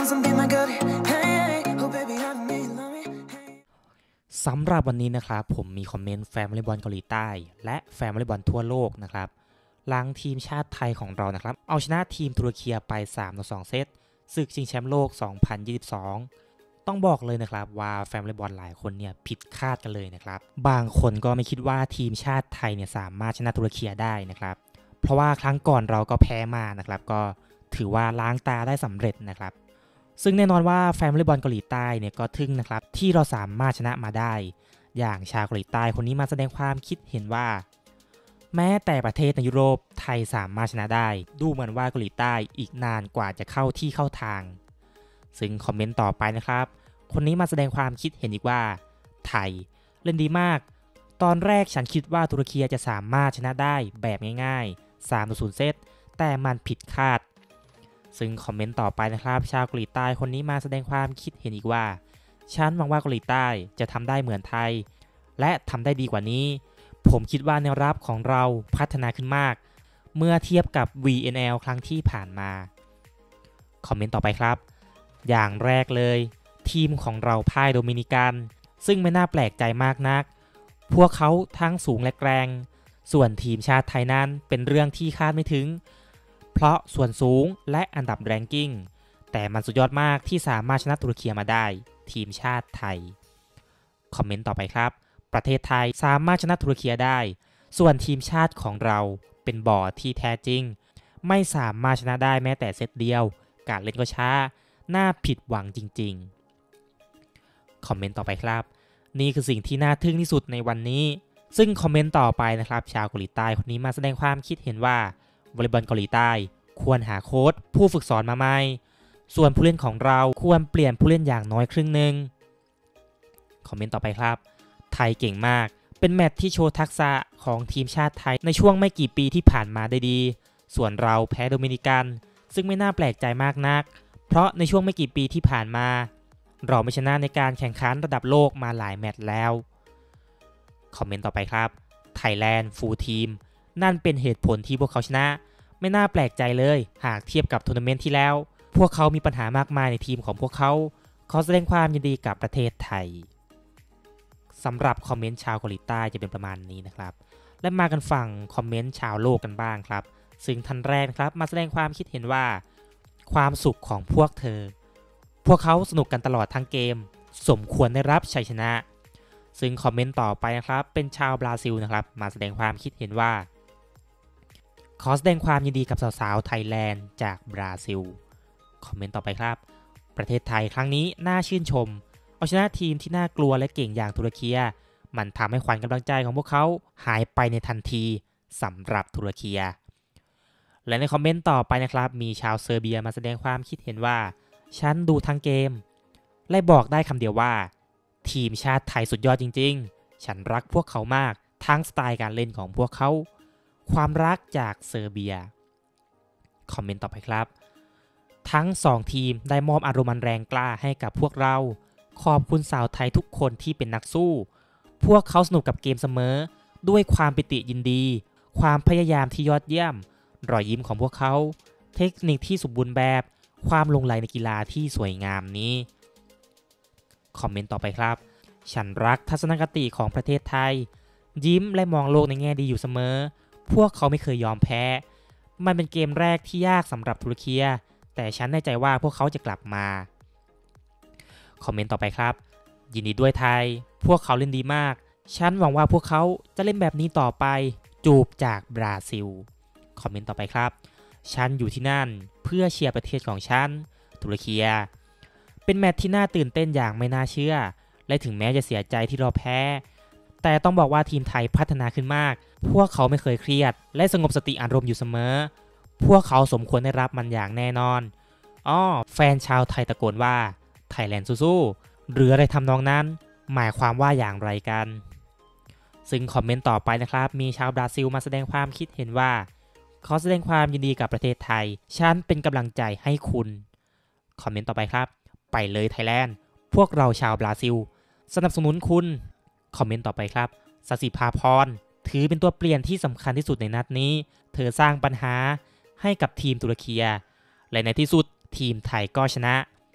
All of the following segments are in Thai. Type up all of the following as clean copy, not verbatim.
สำหรับวันนี้นะครับผมมีคอมเมนต์แฟนวอลเลย์บอลเกาหลีใต้และแฟนวอลเลย์บอลทั่วโลกนะครับหลังทีมชาติไทยของเรานะครับเอาชนะทีมตุรกีไป3-2เซตศึกชิงแชมป์โลก2022ต้องบอกเลยนะครับว่าแฟนวอลเลย์บอลหลายคนเนี่ยผิดคาดกันเลยนะครับบางคนก็ไม่คิดว่าทีมชาติไทยเนี่ยสามารถชนะตุรกีได้นะครับเพราะว่าครั้งก่อนเราก็แพ้มานะครับก็ถือว่าล้างตาได้สำเร็จนะครับซึ่งแน่นอนว่าแฟนวอลเลย์บอลเกาหลีใต้เนี่ยก็ทึ่งนะครับที่เราสามารถชนะมาได้อย่างชาวเกาหลีใต้คนนี้มาแสดงความคิดเห็นว่าแม้แต่ประเทศในยุโรปไทยสามารถชนะได้ดูเหมือนว่าเกาหลีใต้อีกนานกว่าจะเข้าที่เข้าทางซึ่งคอมเมนต์ต่อไปนะครับคนนี้มาแสดงความคิดเห็นอีกว่าไทยเล่นดีมากตอนแรกฉันคิดว่าตุรกีจะสามารถชนะได้แบบง่ายๆ3-0เซตแต่มันผิดคาดซึ่งคอมเมนต์ต่อไปนะครับชาวเกาหลีใต้คนนี้มาแสดงความคิดเห็นอีกว่าฉันหวังว่าเกาหลีใต้จะทำได้เหมือนไทยและทำได้ดีกว่านี้ผมคิดว่าแนวรับของเราพัฒนาขึ้นมากเมื่อเทียบกับ VNL ครั้งที่ผ่านมาคอมเมนต์ต่อไปครับอย่างแรกเลยทีมของเราพ่ายโดมินิกันซึ่งไม่น่าแปลกใจมากนักพวกเขาทั้งสูงและแกร่งส่วนทีมชาติไทยนั้นเป็นเรื่องที่คาดไม่ถึงเพราะส่วนสูงและอันดับแรงกิ้งแต่มันสุดยอดมากที่สามารถชนะตุรกีมาได้ทีมชาติไทยคอมเมนต์ต่อไปครับประเทศไทยสามารถชนะตุรกีได้ส่วนทีมชาติของเราเป็นบ่อที่แท้จริงไม่สามารถชนะได้แม้แต่เซตเดียวการเล่นก็ช้าน่าผิดหวังจริงๆคอมเมนต์ต่อไปครับนี่คือสิ่งที่น่าทึ่งที่สุดในวันนี้ซึ่งคอมเมนต์ต่อไปนะครับชาวเกาหลีใต้คนนี้มาแสดงความคิดเห็นว่าวอลเลย์บอลเกาหลีใต้ควรหาโค้ชผู้ฝึกสอนมาใหม่ส่วนผู้เล่นของเราควรเปลี่ยนผู้เล่นอย่างน้อยครึ่งหนึ่งคอมเมนต์ต่อไปครับไทยเก่งมากเป็นแมตช์ที่โชว์ทักษะของทีมชาติไทยในช่วงไม่กี่ปีที่ผ่านมาได้ดีส่วนเราแพ้โดมินิกันซึ่งไม่น่าแปลกใจมากนักเพราะในช่วงไม่กี่ปีที่ผ่านมาเราไม่ชนะในการแข่งขันระดับโลกมาหลายแมตช์แล้วคอมเมนต์ต่อไปครับไทยแลนด์ฟูลทีมนั่นเป็นเหตุผลที่พวกเขาชนะไม่น่าแปลกใจเลยหากเทียบกับทัวร์นาเมนต์ที่แล้วพวกเขามีปัญหามากมายในทีมของพวกเขาขอแสดงความยินดีกับประเทศไทยสำหรับคอมเมนต์ชาวเกาหลีใต้จะเป็นประมาณนี้นะครับและมากันฝั่งคอมเมนต์ชาวโลกกันบ้างครับซึ่งท่านแรกครับมาแสดงความคิดเห็นว่าความสุขของพวกเธอพวกเขาสนุกกันตลอดทั้งเกมสมควรได้รับชัยชนะซึ่งคอมเมนต์ต่อไปนะครับเป็นชาวบราซิลนะครับมาแสดงความคิดเห็นว่าขอแสดงความยินดีกับสาวๆไทยแลนด์จากบราซิลคอมเมนต์ต่อไปครับประเทศไทยครั้งนี้น่าชื่นชมเอาชนะทีมที่น่ากลัวและเก่งอย่างตุรกีมันทำให้ขวัญกำลังใจของพวกเขาหายไปในทันทีสำหรับตุรกีและในคอมเมนต์ต่อไปนะครับมีชาวเซอร์เบียมาแสดงความคิดเห็นว่าฉันดูทั้งเกมและบอกได้คำเดียวว่าทีมชาติไทยสุดยอดจริงๆฉันรักพวกเขามากทั้งสไตล์การเล่นของพวกเขาความรักจากเซอร์เบียคอมเมนต์ต่อไปครับทั้ง2ทีมได้มอบอารมณ์อันแรงกล้าให้กับพวกเราขอบคุณสาวไทยทุกคนที่เป็นนักสู้พวกเขาสนุกกับเกมเสมอด้วยความปิติยินดีความพยายามที่ยอดเยี่ยมรอยยิ้มของพวกเขาเทคนิคที่สมบูรณ์แบบความลงไหลในกีฬาที่สวยงามนี้คอมเมนต์ต่อไปครับฉันรักทัศนคติของประเทศไทยยิ้มและมองโลกในแง่ดีอยู่เสมอพวกเขาไม่เคยยอมแพ้มันเป็นเกมแรกที่ยากสำหรับตุรกีแต่ฉันแน่ใจว่าพวกเขาจะกลับมาคอมเมนต์ต่อไปครับยินดีด้วยไทยพวกเขาเล่นดีมากฉันหวังว่าพวกเขาจะเล่นแบบนี้ต่อไปจูบจากบราซิลคอมเมนต์ต่อไปครับฉันอยู่ที่นั่นเพื่อเชียร์ประเทศของฉันตุรกีเป็นแมตช์ที่น่าตื่นเต้นอย่างไม่น่าเชื่อและถึงแม้จะเสียใจที่เราแพ้แต่ต้องบอกว่าทีมไทยพัฒนาขึ้นมากพวกเขาไม่เคยเครียดและสงบสติอารมณ์อยู่เสมอพวกเขาสมควรได้รับมันอย่างแน่นอนแฟนชาวไทยตะโกนว่าไทยแลนด์สู้ๆหรืออะไรทำนองนั้นหมายความว่าอย่างไรกันซึ่งคอมเมนต์ต่อไปนะครับมีชาวบราซิลมาแสดงความคิดเห็นว่าขอแสดงความยินดีกับประเทศไทยฉันเป็นกำลังใจให้คุณคอมเมนต์ต่อไปครับไปเลยไทยแลนด์พวกเราชาวบราซิลสนับสนุนคุณคอมเมนต์ต่อไปครับสศิภาพรถือเป็นตัวเปลี่ยนที่สำคัญที่สุดในนัดนี้เธอสร้างปัญหาให้กับทีมตุรกีและในที่สุดทีมไทยก็ชนะ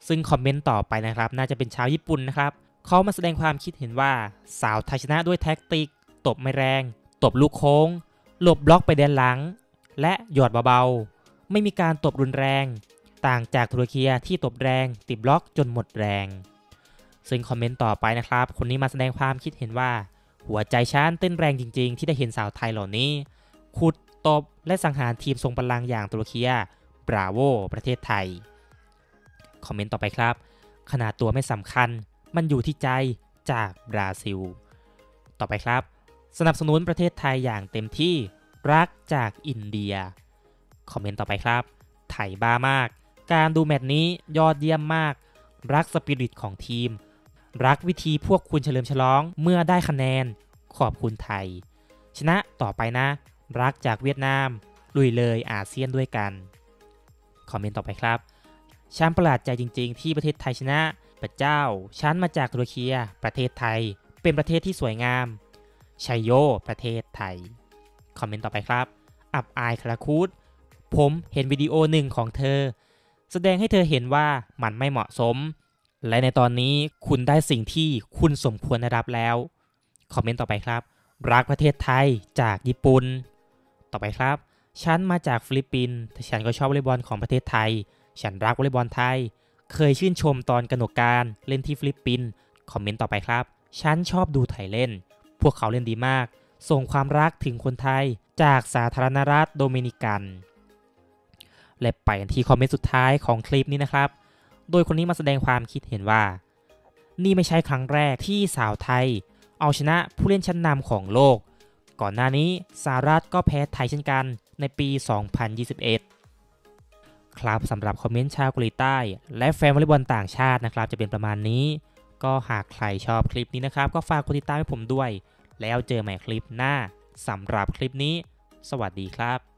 ซึ่งคอมเมนต์ต่อไปนะครับน่าจะเป็นชาวญี่ปุ่นนะครับเขามาแสดงความคิดเห็นว่าสาวไทยชนะด้วยแท็กติกตบไม่แรงตบลูกโค้งหลบบล็อกไปด้านหลังและหยอดเบาๆไม่มีการตบรุนแรงต่างจากตุรกีที่ตบแรงติดบล็อกจนหมดแรงซึ่งคอมเมนต์ต่อไปนะครับคนนี้มาแสดงความคิดเห็นว่าหัวใจฉันเต้นแรงจริงๆที่ได้เห็นสาวไทยเหล่านี้ขุดตบและสังหารทีมทรงพลังอย่างตุรกีบราโวประเทศไทยคอมเมนต์ต่อไปครับขนาดตัวไม่สำคัญมันอยู่ที่ใจจากบราซิลต่อไปครับสนับสนุนประเทศไทยอย่างเต็มที่รักจากอินเดียคอมเมนต์ต่อไปครับไทยบ้ามากการดูแมตช์นี้ยอดเยี่ยมมากรักสปิริตของทีมรักวิธีพวกคุณเฉลิมฉลองเมื่อได้คะแนนขอบคุณไทยชนะต่อไปนะรักจากเวียดนามลุยเลยอาเซียนด้วยกันคอมเมนต์ต่อไปครับฉันประหลาดใจจริงๆที่ประเทศไทยชนะพระเจ้าฉันมาจากตุรกีประเทศไทยเป็นประเทศที่สวยงามชัยโยประเทศไทยคอมเมนต์ต่อไปครับอับอายคาราคูดผมเห็นวิดีโอหนึ่งของเธอแสดงให้เธอเห็นว่ามันไม่เหมาะสมและในตอนนี้คุณได้สิ่งที่คุณสมควรได้รับแล้วคอมเมนต์ต่อไปครับรักประเทศไทยจากญี่ปุ่นต่อไปครับฉันมาจากฟิลิปปินส์แต่ฉันก็ชอบวอลเลย์บอลของประเทศไทยฉันรักวอลเลย์บอลไทยเคยชื่นชมตอนกนกการเล่นที่ฟิลิปปินส์คอมเมนต์ต่อไปครับฉันชอบดูไทยเล่นพวกเขาเล่นดีมากส่งความรักถึงคนไทยจากสาธารณรัฐโดมินิกันและไปกันที่คอมเมนต์สุดท้ายของคลิปนี้นะครับโดยคนนี้มาแสดงความคิดเห็นว่านี่ไม่ใช่ครั้งแรกที่สาวไทยเอาชนะผู้เล่นชั้นนำของโลกก่อนหน้านี้สหรัฐก็แพ้ไทยเช่นกันในปี 2021 ครับสำหรับคอมเมนต์ชาวเกาหลีใต้และแฟนวอลเลย์บอลต่างชาตินะครับจะเป็นประมาณนี้ก็หากใครชอบคลิปนี้นะครับก็ฝากกดติดตามให้ผมด้วยแล้วเจอใหม่คลิปหน้าสำหรับคลิปนี้สวัสดีครับ